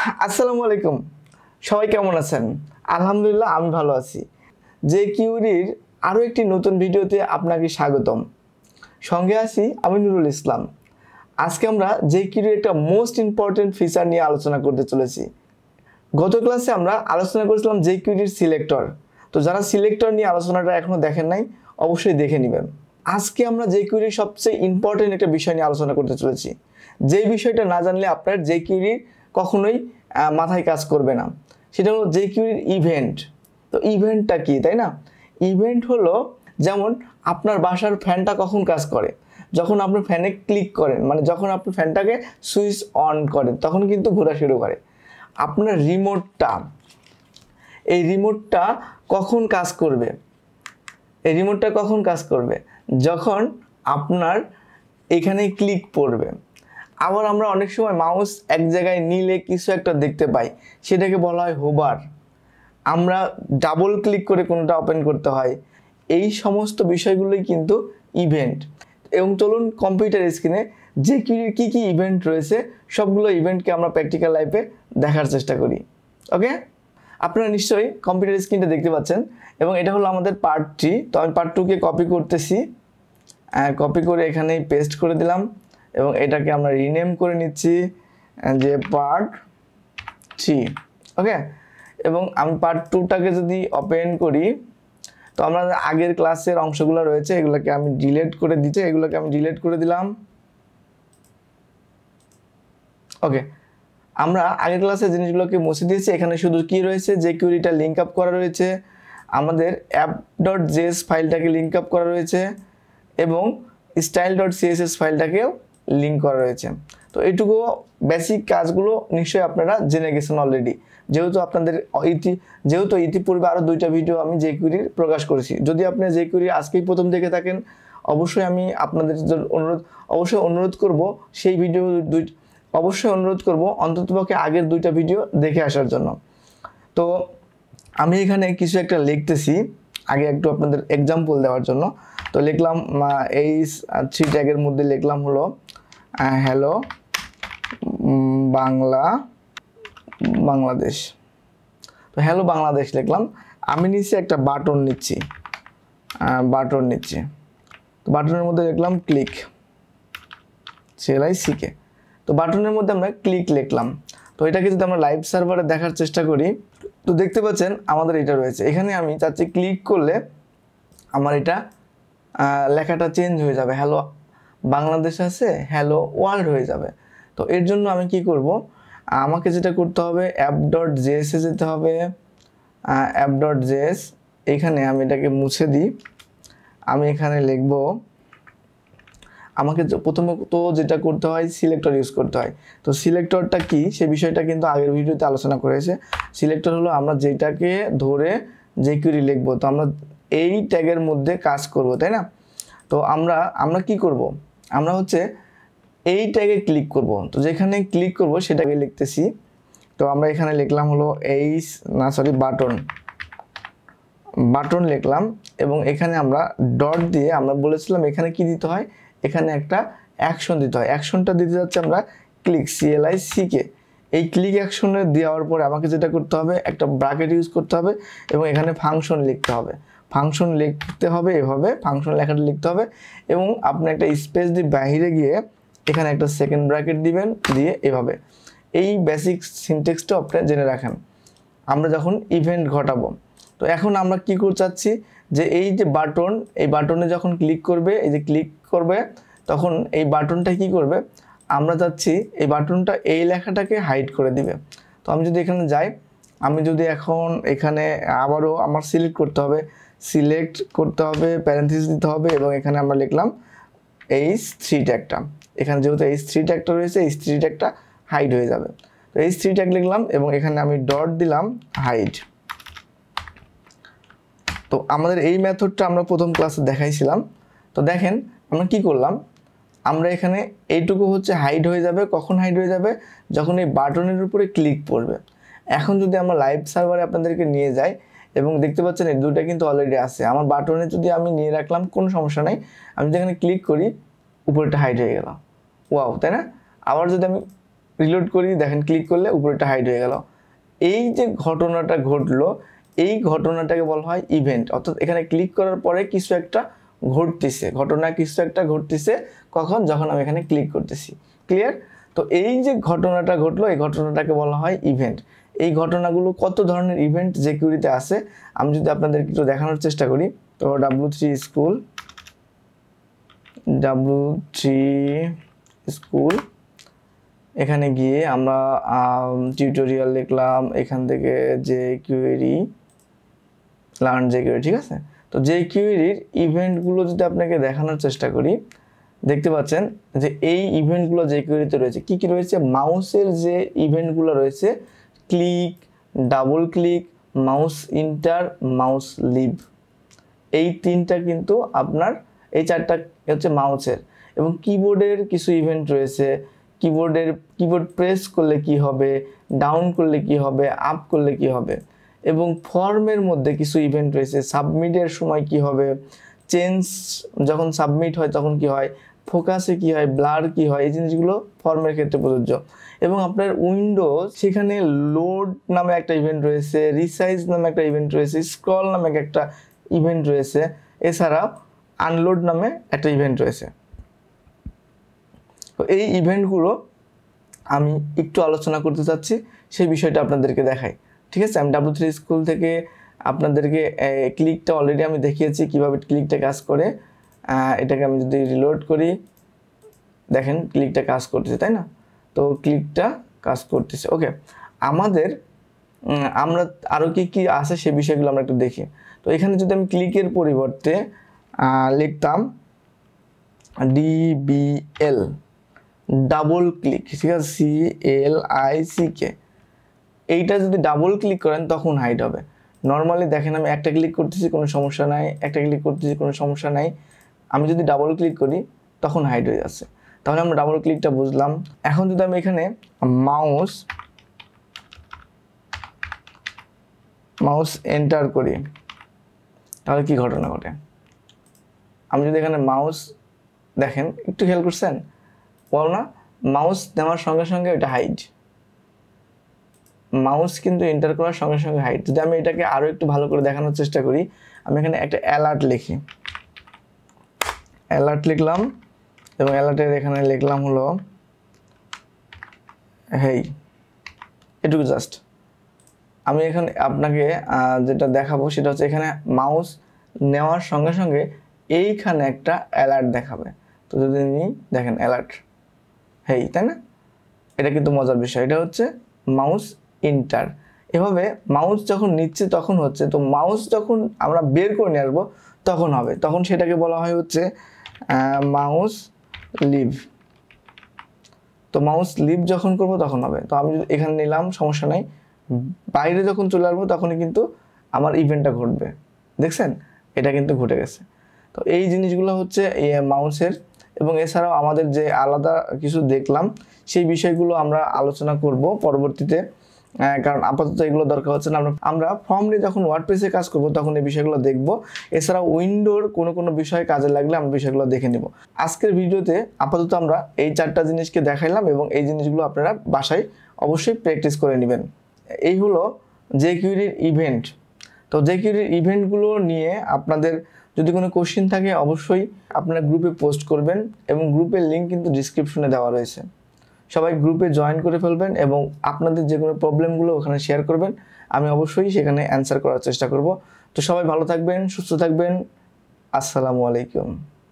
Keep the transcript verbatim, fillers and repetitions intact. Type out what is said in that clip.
আসসালামু আলাইকুম, সবাই কেমন আছেন? আলহামদুলিল্লাহ আমি ভালো আছি। jQueryর আরও একটি নতুন ভিডিওতে আপনাকে স্বাগতম। সঙ্গে আছি আমি নুরুল ইসলাম। আজকে আমরা jQueryর একটা মোস্ট ইম্পর্টেন্ট ফিচার নিয়ে আলোচনা করতে চলেছি। গত ক্লাসে আমরা আলোচনা করেছিলাম jQueryর সিলেক্টর। তো যারা সিলেক্টর নিয়ে আলোচনাটা এখনও দেখেন নাই অবশ্যই দেখে নেবেন। আজকে আমরা jQueryর সবচেয়ে ইম্পর্টেন্ট একটা বিষয় নিয়ে আলোচনা করতে চলেছি। যেই বিষয়টা না জানলে আপনার jQuery কখনোই মাথায় কাজ করবে না, সেটা হলো jQueryর ইভেন্ট। তো ইভেন্টটা কি, তাই না? ইভেন্ট হলো যেমন আপনার বাসার ফ্যানটা কখন কাজ করে, যখন আপনি ফ্যানে ক্লিক করেন, মানে যখন আপনি ফ্যানটাকে সুইচ অন করেন তখন কিন্তু ঘোরা শুরু করে। আপনার রিমোটটা, এই রিমোটটা কখন কাজ করবে? এই রিমোটটা কখন কাজ করবে? যখন আপনার এখানে ক্লিক পড়বে। আবার আমরা অনেক সময় মাউস এক জায়গায় নিলে কিছু একটা দেখতে পাই, সেটাকে বলা হয় হোভার। আমরা ডাবল ক্লিক করে কোনোটা ওপেন করতে হয়। এই সমস্ত বিষয়গুলোই কিন্তু ইভেন্ট। এবং চলুন কম্পিউটার স্ক্রিনে jQueryর কী কী ইভেন্ট রয়েছে সবগুলো ইভেন্টকে আমরা প্র্যাকটিক্যাল লাইফে দেখার চেষ্টা করি। ওকে, আপনারা নিশ্চয়ই কম্পিউটার স্ক্রিনটা দেখতে পাচ্ছেন এবং এটা হলো আমাদের পার্ট থ্রি। তো আমি পার্ট টুকে কপি করতেছি, কপি করে এখানেই পেস্ট করে দিলাম এবং এটাকে আমরা রিনেম করে নিচ্ছি যে পার্ট থ্রি। ওকে, এবং আমি পার্ট টুটাকে যদি ওপেন করি তো আমরা আগের ক্লাসের অংশগুলো রয়েছে এগুলোকে আমি ডিলিট করে দিতে এগুলোকে আমি ডিলিট করে দিলাম। ওকে, আমরা আগের ক্লাসের জিনিসগুলোকে মুছে দিয়েছি। এখানে শুধু কি রয়েছে, jQueryটা লিঙ্ক আপ করা রয়েছে, আমাদের অ্যাপ ডট জেএস ফাইলটাকে লিঙ্ক আপ করা রয়েছে এবং স্টাইল ডট সিএসএস ফাইলটাকেও লিঙ্ক করা রয়েছে। তো এইটুকু বেসিক কাজগুলো নিশ্চয়ই আপনারা জেনে গেছেন অলরেডি, যেহেতু আপনাদের ইতি যেহেতু ইতিপূর্বে আরও দুইটা ভিডিও আমি jQueryর প্রকাশ করেছি। যদি আপনি jQuery আজকেই প্রথম দেখে থাকেন অবশ্যই আমি আপনাদের অনুরোধ অবশ্যই অনুরোধ করব সেই ভিডিও দুই অবশ্যই অনুরোধ করব অন্ততপক্ষে আগের দুইটা ভিডিও দেখে আসার জন্য। তো আমি এখানে কিছু একটা লিখতেছি আগে একটু আপনাদের এক্সাম্পল দেওয়ার জন্য। তো লিখলাম এই থ্রি ট্যাগের মধ্যে লিখলাম হলো হ্যালো বাংলা বাংলাদেশ। তো হ্যালো বাংলাদেশ লিখলাম। আমি নিচে একটা বাটন নিচ্ছি বাটন নিচ্ছি তো বাটনের মধ্যে লিখলাম ক্লিক, সেলাই শিখে। তো বাটনের মধ্যে আমরা ক্লিক লিখলাম। তো এটাকে যদি আমরা লাইভ সার্ভারে দেখার চেষ্টা করি তো দেখতে পাচ্ছেন আমাদের এটা রয়েছে। এখানে আমি চাচ্ছি ক্লিক করলে আমার এটা লেখাটা চেঞ্জ হয়ে যাবে, হ্যালো বাংলাদেশ আছে হ্যালো ওয়ার্ল্ড হয়ে যাবে। তো এর জন্য আমি কি করব, আমাকে যেটা করতে হবে অ্যাপ ডট জেএসে যেতে হবে। অ্যাপ ডট জেএস এখানে আমি এটাকে মুছে দিই। আমি এখানে লিখব, আমাকে প্রথমত যেটা করতে হয় সিলেক্টর ইউজ করতে হয়। তো সিলেক্টরটা কি সে বিষয়টা কিন্তু আগের ভিডিওতে আলোচনা করেছে। সিলেক্টর হলো আমরা যেটাকে ধরে jQuery লিখব। তো আমরা এই ট্যাগের মধ্যে কাজ করব, তাই না? তো আমরা আমরা কি করব, আমরা হচ্ছে এই ট্যাগে ক্লিক করব। তো যেখানে ক্লিক করব সেটাকে লিখতেছি। তো আমরা এখানে লিখলাম হলো এই না সরি বাটন বাটন লিখলাম এবং এখানে আমরা ডট দিয়ে আমরা বলেছিলাম এখানে কি দিতে হয়, এখানে একটা অ্যাকশন দিতে হয়। অ্যাকশনটা দিতে যাচ্ছে আমরা ক্লিক সিএলআই সিকে। এই ক্লিক অ্যাকশনে দেওয়ার পরে আমাকে যেটা করতে হবে একটা ব্র্যাকেট ইউজ করতে হবে এবং এখানে ফাংশন লিখতে হবে। ফাংশন লিখতে হবে এভাবে, ফাংশন লেখাটা লিখতে হবে এবং আপনি একটা স্পেস দিয়ে বাইরে গিয়ে এখানে একটা সেকেন্ড ব্র্যাকেট দিবেন, দিয়ে এভাবে। এই বেসিক সিনটেক্সটা আপনি জেনে রাখেন আমরা যখন ইভেন্ট ঘটাবো। তো এখন আমরা কি করতে চাচ্ছি যে এই যে বাটন, এই বাটনে যখন ক্লিক করবে, এই যে ক্লিক করবে তখন এই বাটনটা কি করবে, আমরা চাচ্ছি এই বাটনটা এই লেখাটাকে হাইড করে দিবে। তো আমি যদি এখানে যাই, আমি যদি এখন এখানে আবারও আমার সিলেক্ট করতে হবে, সিলেক্ট করতে হবে প্যারেন্থেসিস দিতে হবে এবং এখানে আমরা লিখলাম এইচ থ্রি ট্যাগটা। এখানে যেহেতু এইচ থ্রি ট্যাগটা রয়েছে এইচ থ্রি ট্যাগটা হাইড হয়ে যাবে। তো এইচ থ্রি ট্যাগ লিখলাম এবং এখানে আমি ডট দিলাম হাইড। তো আমাদের এই মেথডটা আমরা প্রথম ক্লাসে দেখাইছিলাম। তো দেখেন আমরা কি করলাম, আমরা এখানে এইটুকু হচ্ছে হাইড হয়ে যাবে। কখন হাইড হয়ে যাবে, যখন এই বাটনের উপরে ক্লিক পড়বে। এখন যদি আমরা লাইভ সার্ভারে আপনাদেরকে নিয়ে যাই এবং দেখতে পাচ্ছেন এই দুটো কিন্তু অলরেডি আছে। আমার বাটনে যদি আমি নিয়ে রাখলাম কোনো সমস্যা নাই, আমি যেখানে ক্লিক করি উপরেটা হাইড হয়ে গেল, ওয়াও, তাই না? আবার যদি আমি রিলোড করি, দেখেন ক্লিক করলে উপরেটা হাইড হয়ে গেল। এই যে ঘটনাটা ঘটলো, এই ঘটনাটাকে বলা হয় ইভেন্ট। অর্থাৎ এখানে ক্লিক করার পরে কিছু একটা ঘটতেছে, ঘটনা কিছু একটা ঘটতেছে। কখন? যখন আমি এখানে ক্লিক করতেছি। ক্লিয়ার? তো এই যে ঘটনাটা ঘটলো, এই ঘটনাটাকে বলা হয় ইভেন্ট। এই ঘটনাগুলো কত ধরনের ইভেন্ট jQueryতে আছে আমি যদি আপনাদের একটু দেখানোর চেষ্টা করি। তো W three school W three school এখানে গিয়ে আমরা টিউটোরিয়াল লিখলাম, এখান থেকে jQuery লার্ন jQuery, ঠিক আছে? তো jQueryর ইভেন্টগুলো যদি আপনাকে দেখানোর চেষ্টা করি, দেখতে পাচ্ছেন যে এই ইভেন্টগুলো jQueryতে রয়েছে। কি কি রয়েছে? মাউসের যে ইভেন্টগুলো রয়েছে, click, double click, mouse enter, mouse leave, এই তিনটা কিন্তু আপনার, এই চারটা হচ্ছে মাউসের। এবং কিবোর্ডের কিছু ইভেন্ট রয়েছে। কিবোর্ডের কিবোর্ড প্রেস করলে কি হবে, ডাউন করলে কি হবে, আপ করলে কি হবে। এবং ফর্মের মধ্যে কিছু ইভেন্ট রয়েছে। সাবমিটের সময় কি হবে, চেঞ্জ যখন সাবমিট হয় তখন কি হয়, ফোকাসে কি হয়, ব্লার কি হয়, এই জিনিসগুলো ফর্মের ক্ষেত্রে প্রযোজ্য। এবং আপনার উইন্ডোজ, সেখানে লোড নামে একটা ইভেন্ট রয়েছে, রিসাইজ নামে একটা ইভেন্ট রয়েছে, স্ক্রল নামে একটা ইভেন্ট রয়েছে, এছাড়া আনলোড নামে একটা ইভেন্ট রয়েছে। তো এই ইভেন্টগুলো আমি একটু আলোচনা করতে চাচ্ছি, সেই বিষয়টা আপনাদেরকে দেখাই। ঠিক আছে? আমি ডাব্লিউ থ্রি স্কুল থেকে আপনাদেরকে ক্লিকটা অলরেডি আমি দেখিয়েছি কীভাবে ক্লিকটা কাজ করে। এটাকে আমি যদি রিলোড করি, দেখেন ক্লিকটা কাজ করতেছে, তাই না? তো ক্লিকটা কাজ করতেছে। ওকে, আমাদের আমরা আরও কি কি আছে সে বিষয়গুলো আমরা একটু দেখি। তো এখানে যদি আমি ক্লিকের পরিবর্তে লিখতাম ডিবিএল, ডাবল ক্লিক, ঠিক আছে, C L I C K, এইটা যদি ডাবল ক্লিক করেন তখন হাইড হবে। নর্মালি দেখেন আমি একটা ক্লিক করতেছি কোনো সমস্যা নাই, একটা ক্লিক করতেছি কোনো সমস্যা নাই। আমি যদি ডাবল ক্লিক করি তখন হাইড হয়ে যাচ্ছে। তাহলে আমরা ডাবল ক্লিকটা বুঝলাম। এখন যদি আমি এখানে মাউস মাউস এন্টার করি তাহলে কি ঘটনা ঘটে? আমি যদি এখানে মাউস, দেখেন একটু খেয়াল করছেন, বল না, মাউস নেওয়ার সঙ্গে সঙ্গে এটা হাইড, মাউস কিন্তু এন্টার করার সঙ্গে সঙ্গে হাইড। যদি আমি এটাকে আরও একটু ভালো করে দেখানোর চেষ্টা করি, আমি এখানে একটা অ্যালার্ট লিখি, অ্যালার্ট লিখলাম এবং অ্যালার্টের এখানে লিখলাম হলো হেই, এটুকু জাস্ট। আমি এখানে আপনাকে যেটা দেখাবো সেটা হচ্ছে এখানে মাউস নেওয়ার সঙ্গে সঙ্গে এইখানে একটা অ্যালার্ট দেখাবে। তো যদি নিই, দেখেন অ্যালার্ট হেই, তাই না? এটা কিন্তু মজার বিষয়। এটা হচ্ছে মাউস ইন্টার। এভাবে মাউস যখন নিচ্ছে তখন হচ্ছে, তো মাউস যখন আমরা বের করে নিয়ে আসবো তখন হবে, তখন সেটাকে বলা হয় হচ্ছে মাউস লিভ। তো মাউস লিভ যখন করবো তখন হবে। তো আমি যদি এখানে নিলাম, সমস্যা নাই, বাইরে যখন চলে আসবো তখনই কিন্তু আমার ইভেন্টটা ঘটবে। দেখছেন, এটা কিন্তু ঘটে গেছে। তো এই জিনিসগুলো হচ্ছে এই মাউসের। এবং এছাড়াও আমাদের যে আলাদা কিছু দেখলাম সেই বিষয়গুলো আমরা আলোচনা করব পরবর্তীতে, কারণ আপাতত এগুলো দরকার হচ্ছে না। আমরা আমরা ফর্ম নিয়ে যখন ওয়ার্ডপ্রেসে কাজ করব তখন এই বিষয়গুলো দেখব। এছাড়াও উইন্ডোর কোনো কোনো বিষয় কাজে লাগলে আমরা বিষয়গুলো দেখে নেব। আজকের ভিডিওতে আপাতত আমরা এই চারটা জিনিসকে দেখাইলাম এবং এই জিনিসগুলো আপনারা বাসায় অবশ্যই প্র্যাকটিস করে নেবেন। এই হলো jQueryর ইভেন্ট। তো jQueryর ইভেন্টগুলো নিয়ে আপনাদের যদি কোনো কোশ্চেন থাকে অবশ্যই আপনারা গ্রুপে পোস্ট করবেন এবং গ্রুপের লিঙ্ক কিন্তু ডিসক্রিপশনে দেওয়া রয়েছে। সবাই গ্রুপে জয়েন করে ফেলবেন এবং আপনাদের যে কোনো প্রবলেমগুলো ওখানে শেয়ার করবেন, আমি অবশ্যই সেখানে অ্যান্সার করার চেষ্টা করব। তো সবাই ভালো থাকবেন, সুস্থ থাকবেন। আসসালামু আলাইকুম।